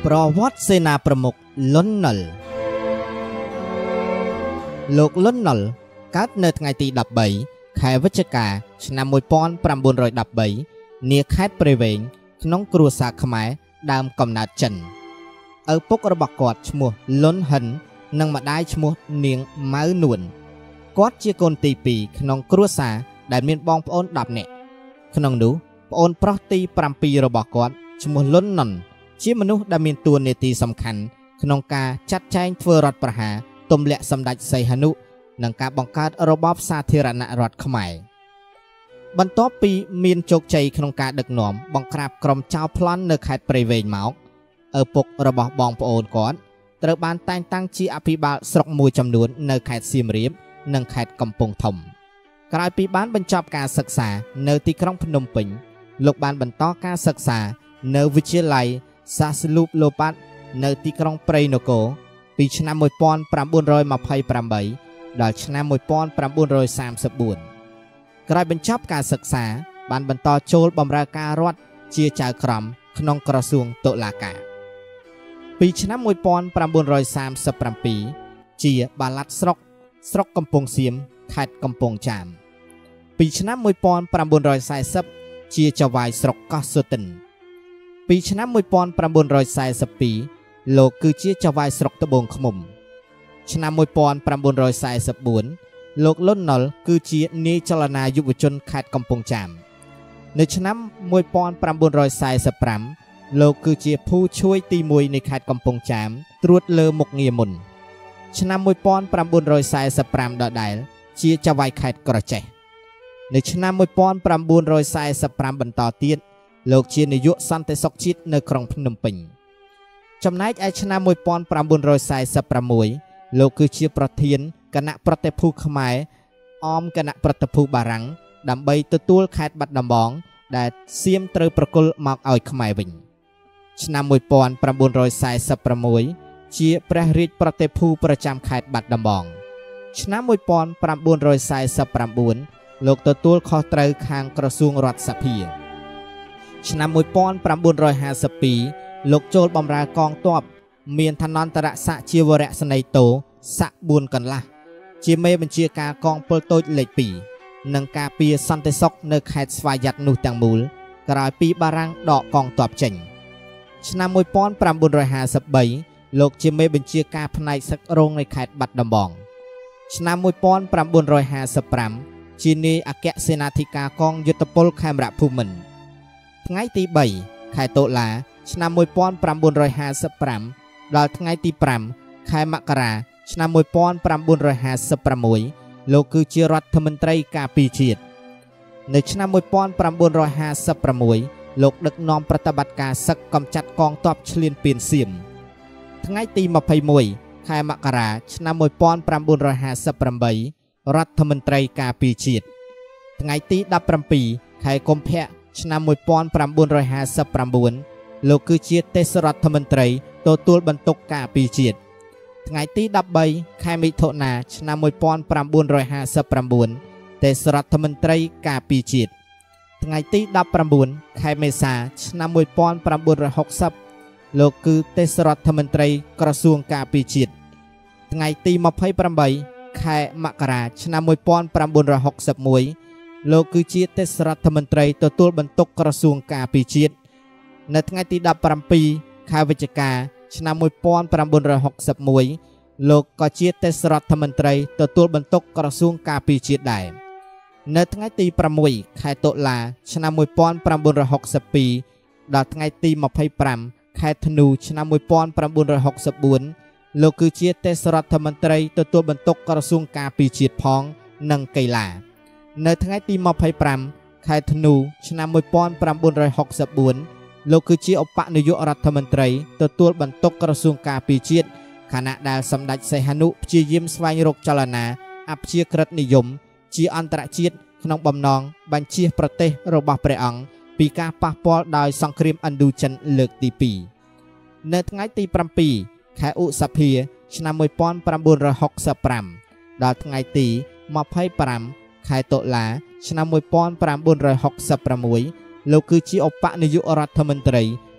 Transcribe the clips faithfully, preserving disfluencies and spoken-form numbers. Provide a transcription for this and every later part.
ប្រវត្តិសេនាប្រមុខលន់នល់លោកលន់នល់កើតនៅថ្ងៃទីដប់បីខែវិច្ឆិកាឆ្នាំmột nghìn chín trăm mười baនាខេត្តព្រៃវែងក្នុងគ្រួសារខ្មែរដើមកំណើតចិនឪពុករបស់គាត់ឈ្មោះលន់ហិននិងម្ដាយឈ្មោះនាងម៉ៅនួនគាត់ជាកូនទីពីរក្នុងគ្រួសារដែលមានបងប្អូនដប់នាក់ក្នុងនោះប្អូនប្រុសទី7របស់គាត់ឈ្មោះលន់ណុនជាមនុស្សដែលមានតួនាទីសំខាន់ក្នុងការចាត់ចែងធ្វើរដ្ឋប្រហារទម្លាក់សម្ដេចសីហនុនិងការបង្កើតរបបសាធារណរដ្ឋខ្មែរបន្ទាប់ពីមានជោគជ័យក្នុងការដឹកនាំបង្ក្រាបក្រុមចៅប្លន់នៅខេត្តព្រៃវែងមកឪពុករបស់បងប្អូនគាត់ត្រូវបានតែងតាំងជាអភិបាលស្រុកមួយចំនួននៅខេត្តសៀមរាបនិងខេត្តកំពង់ធំក្រោយពីបានបញ្ចប់ការសិក្សានៅទីក្រុងភ្នំពេញលោកបានបន្តការសិក្សានៅវិទ្យាល័យសាស្លូបលោប៉ាត់នៅទីក្រុងព្រៃនគរពីឆ្នាំmột nghìn chín trăm hai mươi támដល់ឆ្នាំmột nghìn chín trăm ba mươi tưក្រោយបញ្ចប់ការសិក្សាបានបន្តចូលបម្រើការរដ្ឋជាចៅក្រមក្នុងក្រសួងតុលាការពីឆ្នាំmột nghìn chín trăm ba mươi bảyជាបាឡាត់ស្រុកស្រុកកំពង់សៀមខេត្តកំពង់ចាមពីឆ្នាំmột nghìn chín trăm bốn mươiជាចៅហ្វាយស្រុកកោះសូទិនពីឆ្នាំmột nghìn chín trăm bốn mươi haiលោកគឺជាចៅហ្វាយស្រុកត្បូងឃ្មុំឆ្នាំmột nghìn chín trăm bốn mươi tưលោកលន់ណុលគឺជានាយចលនាយុវជនខេត្តកំពង់ចាមនៅឆ្នាំmột nghìn chín trăm bốn mươi lămលោកគឺជាភូឈួយទីមួយនៃខេត្តកំពង់ចាមត្រួតលើមុខងារមុនឆ្នាំmột nghìn chín trăm bốn mươi lămដដែលជាចៅហ្វាយខេត្តក្រចេះនៅឆ្នាំmột nghìn chín trăm bốn mươi lămបន្តទៀតលោកជានាយកសន្តិសុខជាតិនៅក្រុងភ្នំពេញចំណែកឯឆ្នាំmột nghìn chín trăm bốn mươi sáuលោកគឺជាប្រធានគណៈប្រតិភូខ្មែរអមគណៈប្រតិភូបារាំងដើម្បីទទួលខេត្តបាត់ដំបងដែលសៀមត្រូវប្រគល់មកឲ្យខ្មែរវិញឆ្នាំmột nghìn chín trăm bốn mươi sáuជាព្រះរាជប្រតិភូប្រចាំខេត្តបាត់ដំបងឆ្នាំmột nghìn chín trăm bốn mươi sáuលោកទទួលខុសត្រូវខាងក្រសួងរដ្ឋសភាឆ្នាំmột nghìn chín trăm bốn mươi haiលោកចូលបម្រើកងទ័ពមានឋានន្តរស័ក្តិជាវរៈសេនីយ៍តូស័ក្តិបួនកន្លះជាមេបញ្ជាការកងពលតូចលេខពីរនិងការពារសន្តិសុខនៅខេត្តស្វាយ័តនោះទាំងមូលក្រោយពីបារាំងដកកងទ័ពចេញឆ្នាំmột nghìn chín trăm bốn mươi haiលោកជាមេបញ្ជាការផ្នែកសឹករងនៃខេត្តបាត់ដំបងឆ្នាំmột nghìn chín trăm bốn mươi hai lămជានាយអគ្គសេនាធិការកងយុទ្ធពលខេមរភូមិន្ទថ្ងៃទីបីខែតុលាឆ្នាំmột nghìn chín trăm bốn mươi hai lămដល់ថ្ងៃទី5ខែមករាឆ្នាំmột nghìn chín trăm bốn mươi hai sáuលោកគឺជារដ្ឋមន្ត្រីការពារជាតិនៅឆ្នាំmột nghìn chín trăm bốn mươi hai sáuលោកដឹកនាំប្រតិបត្តិការសឹកកម្ចាត់កងទ័ពឈ្លានពានសៀមថ្ងៃទី21ខែមករាឆ្នាំmột nghìn chín trăm bốn mươi hai támរដ្ឋមន្ត្រីការពារជាតិថ្ងៃទី17ខែកុម្ភៈឆ្នាំmột nghìn chín trăm bốn mươi hai chínលោកគឺជាទេសរដ្ឋមន្ត្រីទទួលបន្ទុកការពារជាតិថ្ងៃទី13ខែមិថុនាឆ្នាំmột nghìn chín trăm bốn mươi hai chínទេសរដ្ឋមន្ត្រីការពារជាតិថ្ងៃទី19ខែមេសាឆ្នាំmột nghìn chín trăm bốn mươiលោកគឺទេសរដ្ឋមន្ត្រីក្រសួងការពារជាតិថ្ងៃទី28ខែមករាឆ្នាំmột nghìn chín trăm bốn mươiលោកគឺជាទេសរដ្ឋមន្ត្រីទទួលបន្ទុកក្រសួងការពារជាតិនៅថ្ងៃទី17ខែវិច្ឆិកាឆ្នាំmột nghìn chín trăm bốn mươiលោកក៏ជាទេសរដ្ឋមន្ត្រីទទួលបន្ទុកក្រសួងការពារជាតិដែរនៅថ្ងៃទី6ខែតុលាឆ្នាំmột nghìn chín trăm bốn mươi haiដល់ថ្ងៃទី25ខែធ្នូឆ្នាំmột nghìn chín trăm bốn mươi tưលោកគឺជាទេសរដ្ឋមន្ត្រីទទួលបន្ទុកក្រសួងការពារជាតិផងនិងកីឡានៅថ្ងៃទី25ខែធ្នូឆ្នាំmột nghìn chín trăm bốn mươi tưលោកគឺជាឧបនាយករដ្ឋមន្ត្រីទទួលបន្ទុកក្រសួងការពារជាតិខណៈដែលសម្ដេចសីហនុព្យាយាមស្វែងរកចលនាអព្យាក្រឹតនិយមជាអន្តរជាតិក្នុងបំណងបញ្ជៀសប្រទេសរបស់ព្រះអង្គពីការប៉ះពាល់ដោយសង្គ្រាមឥណ្ឌូចិនលើកទីពីរនៅថ្ងៃទី7ខែឧសភាឆ្នាំmột nghìn chín trăm bốn mươi lămដល់ថ្ងៃទី25ខែតុលាឆ្នាំmột nghìn chín trăm bốn mươi sáuលោកគឺជាឧបនាយករដ្ឋមន្ត្រី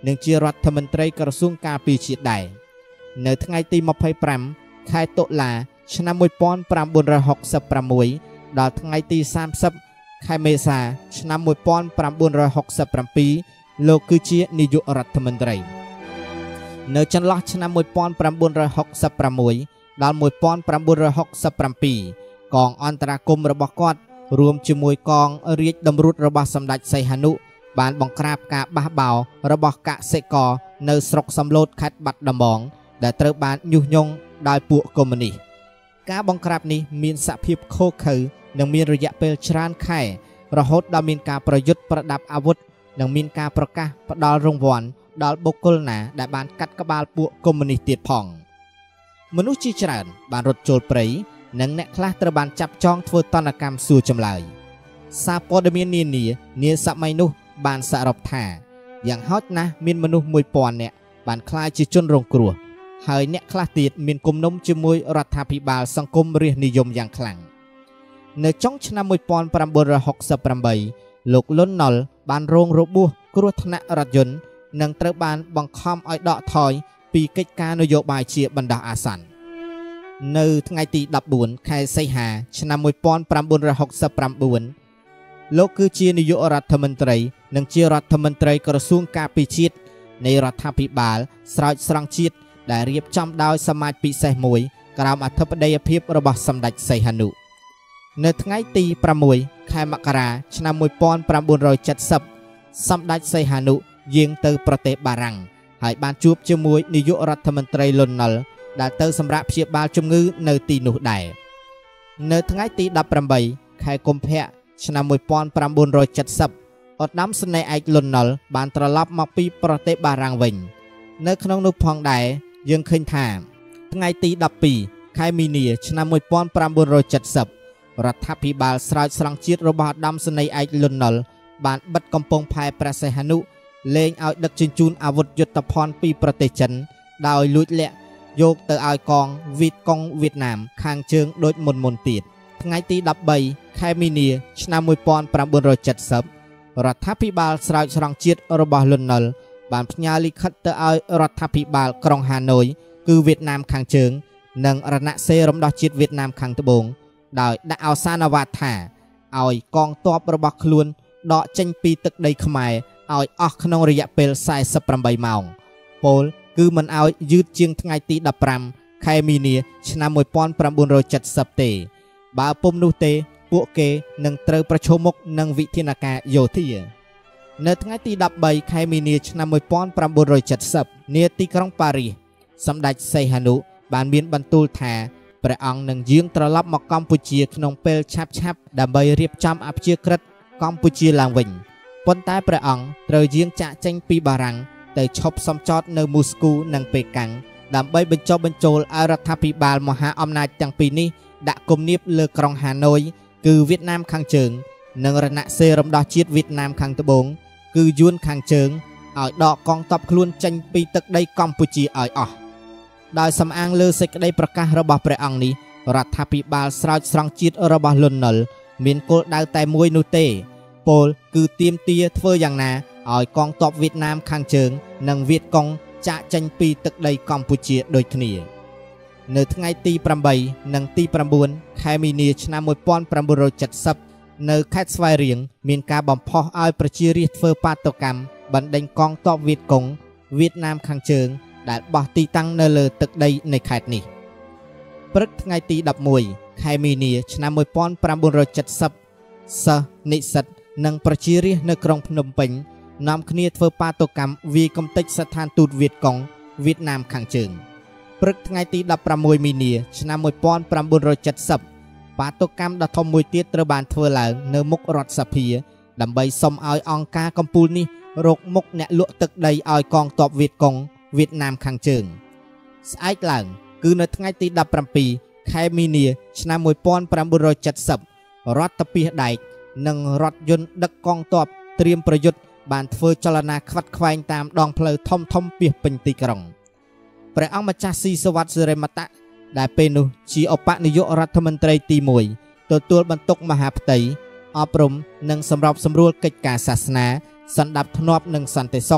និងជារដ្ឋមន្ត្រីក្រសួងការពារជាតិដែរនៅថ្ងៃទីម្ភៃប្រាំខែតុលាឆ្នាំmột nghìn chín trăm sáu mươi sáuដល់ថ្ងៃទីសាមសិបខែមេសាឆ្នាំmột nghìn chín trăm sáu mươi bảyលោកគឺជានាយករដ្ឋមន្ត្រីនៅចន្លោះឆ្នាំmột nghìn chín trăm sáu mươi sáuដល់một nghìn chín trăm sáu mươi bảyកងអន្តរាគមន៍របស់គាត់រួមជាមួយកងរាជតម្រួតរបស់សម្ដេចសីហនុបានបង្ក្រាបការបះបោររបស់កសិករនៅស្រុកសំឡូតខេត្តបាត់ដំបងដែលត្រូវបានញុះញង់ដោយពួកកុម្មុយនីសការបង្ក្រាបនេះមានសភាពឃោឃៅនិងមានរយៈពេលច្រើនខែរហូតដល់មានការប្រយុទ្ធប្រដាប់អាវុធនិងមានការប្រកាសផ្ដល់រង្វាន់ដល់បុគ្គលណាដែលបានកាត់ក្បាលពួកកុម្មុយនីសទៀតផងមនុស្សជាច្រើនបានរត់ចូលព្រៃនិងអ្នកខ្លះត្រូវបានចាប់ចងធ្វើតន្តកម្មសួរចម្លើយសារព័ត៌មាននានានាសម័យនោះបានសរុបថាយ៉ាងហោចណាស់មានមនុស្សមួយពាន់នាក់បានក្លាយជាជនរងគ្រោះហើយអ្នកខ្លះទៀតមានគំនុំជាមួយរដ្ឋាភិបាលសង្គមរាស្ត្រនិយមយ៉ាងខ្លាំងនៅចុងឆ្នាំmột nghìn chín trăm sáu mươi támលោកលន់ណុលបានរងរបួសគ្រោះថ្នាក់រថយន្តនិងត្រូវបានបង្ខំឲ្យដកថយពីកិច្ចការនយោបាយជាបណ្ដោះអាសន្ននៅថ្ងៃទីដប់បួនខែសីហាឆ្នាំmột nghìn chín trăm sáu mươi chínលោកគឺជានាយករដ្ឋមន្ត្រីនិងជារដ្ឋមន្ត្រីក្រសួងការពារជាតិនៃរដ្ឋាភិបាលស្រោចស្រង់ជាតិដែលរៀបចំដោយសមាជពិសេសមួយក្រោមអធិបតីភាពរបស់សម្ដេចសីហនុនៅថ្ងៃទីប្រាំមួយខែមករាឆ្នាំmột nghìn chín trăm bảy mươiសម្ដេចសីហនុយាងទៅប្រទេសបារាំងហើយបានជួបជាមួយនាយករដ្ឋមន្ត្រីលន់ណុលដែលទៅសម្រាប់ព្យាបាលជំងឺនៅទីនោះដែរនៅថ្ងៃទីដប់ប្រាំបីខែកុម្ភៈឆ្នាំmột nghìn chín trăm bảy mươiឧត្តមសេនីយ៍ឯកលន់ណុលបានត្រឡប់មកពីប្រទេសបារាំងវិញនៅក្នុងនោះផងដែរយើងឃើញថាថ្ងៃទីដប់ពីរខែមីនាឆ្នាំmột nghìn chín trăm bảy mươiរដ្ឋាភិបាលស្រោចស្រង់ជាតិរបស់ឧត្តមសេនីយ៍ឯកលន់ណុលបានបិទកំពង់ផែព្រះសីហនុលែងឲ្យដឹកជញ្ជូនអាវុធយុទ្ធភ័ណ្ឌពីប្រទេសចិនដោយលួចលាក់យកទៅឲ្យកងវីតកុងវៀតណាមខាងជើងដូចមុនមុនទៀតថ្ងៃទីដប់បីខែមីនាឆ្នាំmột nghìn chín trăm bảy mươiរដ្ឋាភិបាលស្រោចស្រង់ជាតិរបស់លន់ណុលបានផ្ញើលិខិតទៅឲ្យរដ្ឋាភិបាលក្រុងហាណូយគឺវៀតណាមខាងជើងនិងរណសិរ្សរំដោះជាតិវៀតណាមខាងត្បូងដោយដាក់ឱសានវត្តថាឲ្យកងទ័ពរបស់ខ្លួនដកចេញពីទឹកដីខ្មែរឲ្យអស់ក្នុងរយៈពេលសែសិបប្រាំបីម៉ោងពោលគឺមិនឲ្យយឺតជាងថ្ងៃទីដប់ប្រាំខែមីនាឆ្នាំmột nghìn chín trăm bảy mươiទេបើពុំនោះទេពួកគេនឹងត្រូវប្រឈមមុខនឹងវិធានការយោធានៅថ្ងៃទីដប់បីខែមីនាឆ្នាំmột nghìn chín trăm bảy mươiនាទីក្រុងប៉ារីសសម្ដេចសីហនុបានមានបន្ទូលថាព្រះអង្គនឹងយាងត្រឡប់មកកម្ពុជាក្នុងពេលឆាប់ឆាប់ដើម្បីរៀបចំអព្យាក្រឹតកម្ពុជាឡើងវិញប៉ុន្តែព្រះអង្គត្រូវយាងចាកចេញពីបារាំងទៅឈប់សំចតនៅមូស្គូនិងប៉េកាំងដើម្បីបញ្ចុះបញ្ចូលឲ្យរដ្ឋាភិបាលមហាអំណាចទាំងពីរនេះដាក់គំនាបលើក្រុងហាណូយគឺវៀតណាមខាងជើងនិងរណសិរ្សរំដោះជាតិវៀតណាមខាងត្បូងគឺយួនខាងជើងឲ្យដកកងទ័ពខ្លួនចេញពីទឹកដីកម្ពុជាឲ្យអស់ដោយសំអាងលើសេចក្តីប្រកាសរបស់ព្រះអង្គនេះរដ្ឋាភិបាលស្រោចស្រង់ជាតិរបស់លន់ណុលមានគោលដៅតែមួយនោះទេពោលគឺទាមទារធ្វើយ៉ាងណាឲ្យកងទ័ពវៀតណាមខាងជើងនិងវៀតកុងចាកចេញពីទឹកដីកម្ពុជាដូចគ្នានៅថ្ងៃទីប្រាំបីនិងទីប្រាំបួនខែមីនាឆ្នាំmột nghìn chín trăm bảy mươiនៅខេត្តស្វាយរៀងមានការបំផុសឲ្យប្រជារាស្ត្រធ្វើបាតុកម្មបណ្ដេញកងទ័ពវៀតកុងវៀតណាមខាងជើងដែលបោះទីតាំងនៅលើទឹកដីនៃខេត្តនេះព្រឹកថ្ងៃទីដប់មួយខែមីនាឆ្នាំmột nghìn chín trăm bảy mươiសិស្សនិស្សិតនិងប្រជារាស្ត្រនៅក្រុងភ្នំពេញនាំគ្នាធ្វើបាតុកម្មវាយកំទេចស្ថានទូតវៀតកុងវៀតណាមខាងជើងព្រឹកថ្ងៃទីដប់ប្រាំមួយមីនាឆ្នាំmột nghìn chín trăm bảy mươiបាតុកម្មដ៏ធំមួយទៀតត្រូវបានធ្វើឡើងនៅមុខរដ្ឋសភាដើម្បីសុំឲ្យអង្គការកំពូលនេះរកមុខអ្នកលក់ទឹកដីឲ្យកងទ័ពវៀតកុងវៀតណាមខាងជើងស្អែកឡើងគឺនៅថ្ងៃទីដប់ប្រាំពីរខែមីនាឆ្នាំmột nghìn chín trăm bảy mươiរដ្ឋពាសដែកនិងរថយន្តដឹកកងទ័ពត្រៀមប្រយុទ្ធបានធ្វើចលនាខ្វាត់ខ្វែងតាមដងផ្លូវធំធំពាសពេញទីក្រុងព្រះអង្គម្ចាស់ស៊ីសវត្តសិរិមតៈដែលពេលនោះជាឧបនាយករដ្ឋមន្ត្រីទីមួយទទួលបន្ទុកមហាផ្ទៃអប់រំនិងសម្របសម្រួលកិច្ចការសាសនាសណ្ដាប់ធ្នាប់និងសន្តិសុខ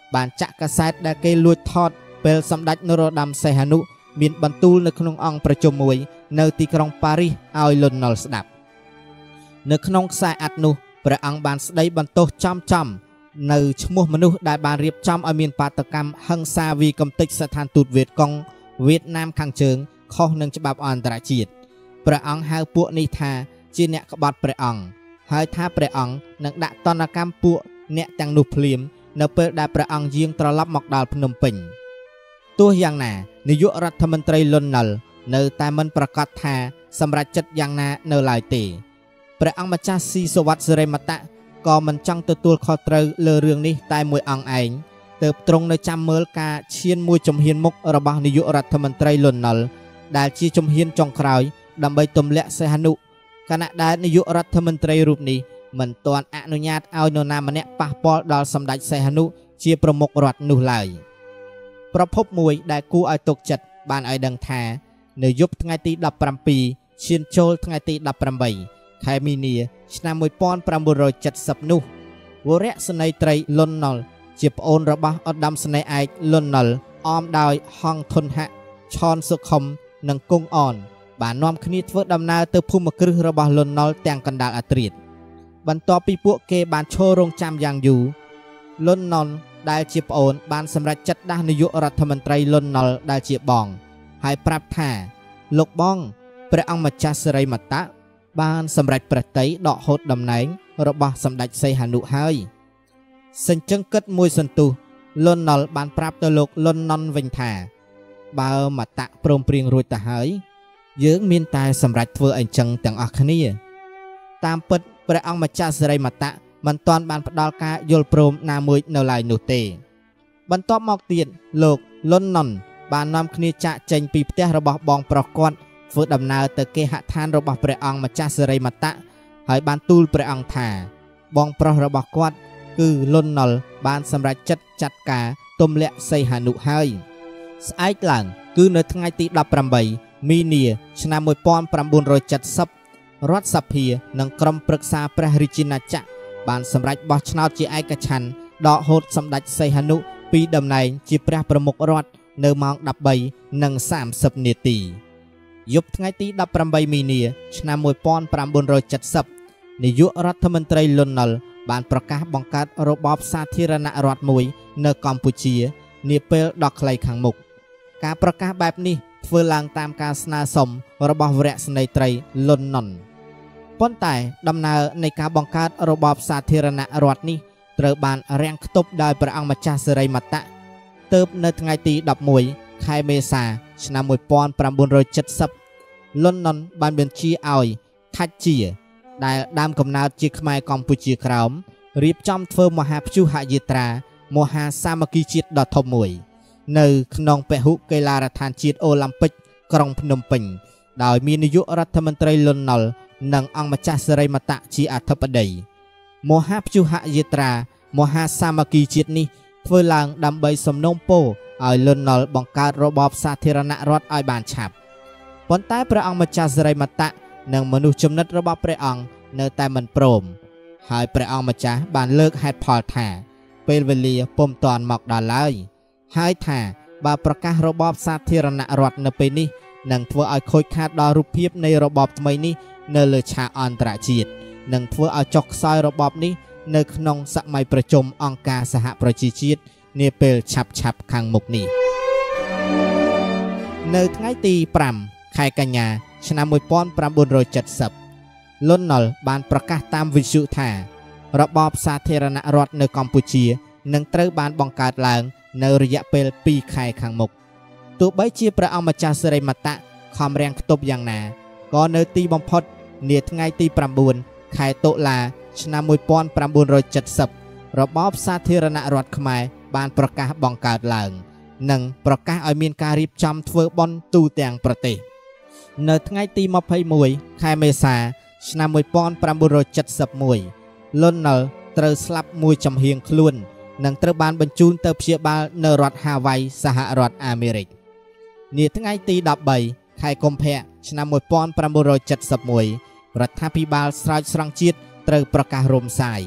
បានចាក់កាសែតដែលគេលួចថតពេលសម្ដេចនរោត្តមសីហនុមានបន្ទូលនៅក្នុងអង្គប្រជុំមួយនៅទីក្រុងប៉ារីសឲ្យលន់នល់ស្ដាប់នៅក្នុងខ្សែអត្ថនោះព្រះអង្គបានស្ដីបន្ទោសចំចំនៅឈ្មោះមនុស្សដែលបានរៀបចំឲ្យមានបាតកម្មហិង្សាវាយកំទេចស្ថានទូតវៀតកុងវៀតណាមខាងជើងខុសនឹងច្បាប់អន្តរជាតិព្រះអង្គហៅពួកនេះថាជាអ្នកក្បត់ព្រះអង្គហើយថាព្រះអង្គនឹងដាក់ទណ្ឌកម្មពួកអ្នកទាំងនោះភ្លាមនៅពេលដែលព្រះអង្គយាងត្រឡប់មកដល់ភ្នំពេញទោះយ៉ាងណានាយករដ្ឋមន្ត្រីលន់នល់នៅតែមិនប្រកាសថាសម្រេចចិត្តយ៉ាងណានៅឡើយទេព្រះអង្គម្ចាស់ស៊ីសវត្តសិរិមតៈក៏មិនចង់ទទួលខុសត្រូវលើរឿងនេះតែមួយអង្គឯងទើបទ្រង់នៅចាំមើលការឈានមួយជំហានមុខរបស់នាយករដ្ឋមន្ត្រីលន់នល់ដែលជាជំហានចុងក្រោយដើម្បីទម្លាក់សីហនុគណៈដែលនាយករដ្ឋមន្ត្រីរូបនេះមិនទាន់អនុញ្ញាតឲ្យនរណាម្នាក់ប៉ះពាល់ដល់សម្ដេចសីហនុជាប្រមុខរដ្ឋនោះឡើយប្រភពមួយដែលគួរឲ្យទុកចិត្តបានឲ្យដឹងថានៅយប់ថ្ងៃទីដប់ប្រាំពីរឈានចូលថ្ងៃទីដប់ប្រាំបីខែមីនាឆ្នាំមួយពាន់ប្រាំបួនរយចិតសិបនោះវរៈស្នេហ៍ត្រីលន់នល់ជាប្អូនរបស់ឧត្តមស្នេហ៍ឯកលន់នល់អមដោយហងធុនហៈឆនសុខុមនិងគង់អនបាននាំគ្នាធ្វើដំណើរទៅភូមិគ្រឹះរបស់លន់នល់ទាំងកណ្ដាលអាត្រៀតបន្ទាប់ពីពួកគេបានឈររងចាំយ៉ាងយូរលន់នល់ដែលជាប្អូនបានសម្រេចចិត្តដាស់នាយករដ្ឋមន្ត្រីលន់នល់ដែលជាបងហើយប្រាប់ថាលោកបងព្រះអង្គម្ចាស់សិរិមតៈបានសម្រេចប្រតិដកហូតតំណែងរបស់សម្ដេចសីហនុហើយសេចក្ដីគិតមួយសន្ទុះលន់នល់បានប្រាប់ទៅលោកលន់ណុនវិញថាបើមតៈព្រមព្រៀងរួចទៅហើយយើងមានតែសម្រេចធ្វើអញ្ចឹងទាំងអស់គ្នាតាមពិតព្រះអង្គម្ចាស់សិរិមតៈមិនទាន់បានផ្ដល់ការយល់ព្រមណាមួយនៅឡើយនោះទេបន្ទាប់មកទៀតលោកលន់ណុនបាននាំគ្នាចាកចេញពីផ្ទះរបស់បងប្រុសគាត់ធ្វើដំណើរទៅគេហដ្ឋានរបស់ព្រះអង្គម្ចាស់សិរិមតៈហើយបានទូលព្រះអង្គថាបងប្រុសរបស់គាត់គឺលន់ណុលបានសម្រេចចិត្តចាត់ការទម្លាក់សីហនុហើយស្អែកឡើងគឺនៅថ្ងៃទីដប់ប្រាំបីមីនាឆ្នាំមួយពាន់ប្រាំបួនរយចិតសិបរដ្ឋសភានិងក្រុមប្រឹក្សាព្រះរាជាណាចក្របានសម្រេចបោះឆ្នោតជាឯកច្ឆន្ទដកហូតសម្ដេចសីហនុពីតំណែងជាព្រះប្រមុខរដ្ឋនៅម៉ោងដប់បីនិងសាមសិបនាទីយប់ថ្ងៃទីដប់ប្រាំបីមីនាឆ្នាំមួយពាន់ប្រាំបួនរយចិតសិបនាយករដ្ឋមន្ត្រីលន់នល់បានប្រកាសបង្កើតរបបសាធារណរដ្ឋមួយនៅកម្ពុជានាពេលដ៏ខ្លីខាងមុខការប្រកាសបែបនេះធ្វើឡើងតាមការស្នើសុំរបស់វរៈស្នេហ៍ត្រីលន់ណុនប៉ុន្តែដំណើរនៃការបង្កើតរបបសាធារណរដ្ឋនេះត្រូវបានរាំងខ្ទប់ដោយព្រះអង្គម្ចាស់សិរិមតៈទើបនៅថ្ងៃទីដប់មួយខែមេសាឆ្នាំមួយពាន់ប្រាំបួនរយចិតសិបលន់ណុនបានបញ្ជាឲ្យថាច់ជាដែលដើមកំណើតជាខ្មែរកម្ពុជាក្រោមរៀបចំធ្វើមហាព្យុហយាត្រាមហាសាមគ្គីជាតិដ៏ធំមួយនៅក្នុងពហុកីឡាដ្ឋានជាតិអូឡ িম্প ិកក្រុងភ្នំពេញដោយមាននាយករដ្ឋមន្ត្រីលន់ណុលនិងអង្គម្ចាស់សិរិមតៈជាអធិបតីមហាព្យុហយាត្រាមហាសាមគ្គីជាតិនេះធ្វើឡើងដើម្បីសំណូមពរឲ្យលន់ណុលបង្កើតរបបសាធារណរដ្ឋឲ្យបានឆាប់ប៉ុន្តែព្រះអង្គម្ចាស់សិរិមតៈនិងមនុស្សចំណិតរបស់ព្រះអង្គនៅតែមិនព្រមហើយព្រះអង្គម្ចាស់បានលើកហេតុផលថាពេលវេលាពុំទាន់មកដល់ឡើយហើយថាបើប្រកាសរបបសាធារណរដ្ឋនៅពេលនេះនឹងធ្វើឲ្យខូចខាតដល់រូបភាពនៃរបបថ្មីនេះនៅលើឆាកអន្តរជាតិនិងធ្វើឲ្យចុះខ្សោយរបបនេះនៅក្នុងសម័យប្រជុំអង្គការសហប្រជាជាតិនាពេលឆាប់ឆាប់ខាងមុខនេះនៅថ្ងៃទីប្រាំខែកញ្ញាឆ្នាំមួយពាន់ប្រាំបួនរយចិតសិបលន់ណុលបានប្រកាសតាមវិទ្យុថារបបសាធារណរដ្ឋនៅកម្ពុជានឹងត្រូវបានបង្កើតឡើងនៅរយៈពេលពីរខែខាងមុខទោះបីជាព្រះអង្គម្ចាស់សិរិមតៈខំរាំងខ្ទប់យ៉ាងណាក៏នៅទីបំផុតនាថ្ងៃទីប្រាំបួនខែតុលាឆ្នាំមួយពាន់ប្រាំបួនរយចិតសិបរបបសាធារណរដ្ឋខ្មែរបានប្រកាសបង្កើតឡើងនិងប្រកាសឲ្យមានការរៀបចំធ្វើបុណ្យទូទាំងប្រទេសនៅថ្ងៃទីម្ភៃមួយខែមេសាឆ្នាំមួយពាន់ប្រាំបួនរយចិតសិបមួយលន់ណុលត្រូវស្លាប់មួយចំហៀងខ្លួននិងត្រូវបានបញ្ជូនទៅព្យាបាលនៅរដ្ឋហាវ៉ៃសហរដ្ឋអាមេរិកនាថ្ងៃទីដប់បីខែកុម្ភៈឆ្នាំមួយពាន់ប្រាំបួនរយចិតសិបមួយរដ្ឋាភិបាលស្រោចស្រង់ជាតិត្រូវប្រកាសរំសាយ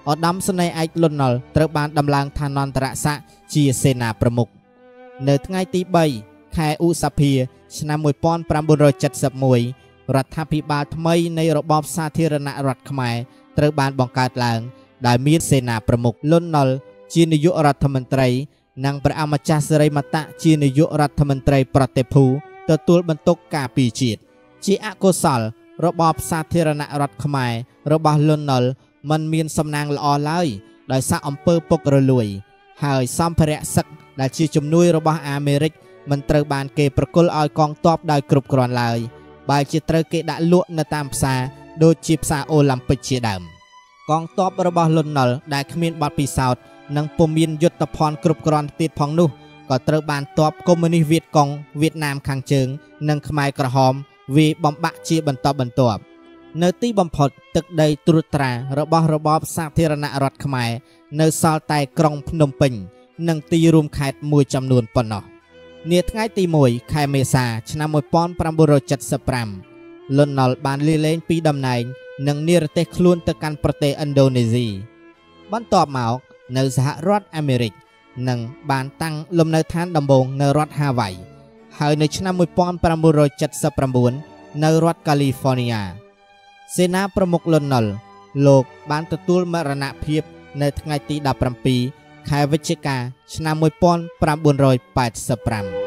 ឧត្តមសេនីយ៍ឯកលន់នល់ត្រូវបានដំឡើងឋានន្តរស័ក្តិជាសេនាប្រមុខនៅថ្ងៃទីបីខែឧសភាឆ្នាំmột nghìn chín trăm bảy mươi mốtរដ្ឋាភិបាលថ្មីនៃរបបសាធារណរដ្ឋខ្មែរត្រូវបានបង្កើតឡើងដោយមានសេនាប្រមុខលន់នល់ជានាយករដ្ឋមន្ត្រីនិងព្រះអម្ចាស់សិរីមតៈជានាយករដ្ឋមន្ត្រីប្រទេសភូទទួលបន្ទុកការពារជាតិជាអកុសលរបបសាធារណរដ្ឋខ្មែររបស់លន់នល់មិនមានសំណាងល្អឡើយដោយសារអំពើពុករលួយហើយសម្ភារៈសឹកដែលជាជំនួយរបស់អាមេរិកមិនត្រូវបានគេប្រគល់ឲ្យកងទ័ពដោយគ្រប់គ្រាន់ឡើយបើជាត្រូវគេដាក់លក់នៅតាមផ្សារដូចជាផ្សារអូឡ িম্প ិកជាដើមកងទ័ពរបស់លន់នល់ដែលគ្មានបទពិសោធន៍និងពុំមានយុទ្ធភ័ណ្ឌគ្រប់គ្រាន់ទៀតផងនោះក៏ត្រូវបានទ័ពកុម្មុយនីសវៀតកុងវៀតណាមខាងជើងនិងខ្មែរក្រហមវាយបំបាក់ជាបន្តបន្ទាប់នៅទីបំផុតទឹកដីត្រួតត្រារបស់របបសាធារណរដ្ឋខ្មែរនៅសល់តែក្រុងភ្នំពេញនិងទីរួមខេត្តមួយចំនួនប៉ុណ្ណោះនាថ្ងៃទីមួយខែមេសាឆ្នាំmột nghìn chín trăm bảy mươi lămលន់នល់បានលាលែងពីតំណែងនិងនិរទេសខ្លួនទៅកាន់ប្រទេសឥណ្ឌូនេស៊ីបន្ទាប់មកនៅសហរដ្ឋអាមេរិកនិងបានតាំងលំនៅឋានដំបូងនៅរដ្ឋហាវ៉ៃហើយនៅឆ្នាំmột nghìn chín trăm bảy mươi chínនៅរដ្ឋកាលីហ្វ័រញ៉ាសេនាប្រមុខលន់នល់លោកបានទទួលមរណភាពនៅថ្ងៃទីដប់ប្រាំពីរខែវិច្ឆិកាឆ្នាំmột nghìn chín trăm tám mươi lăm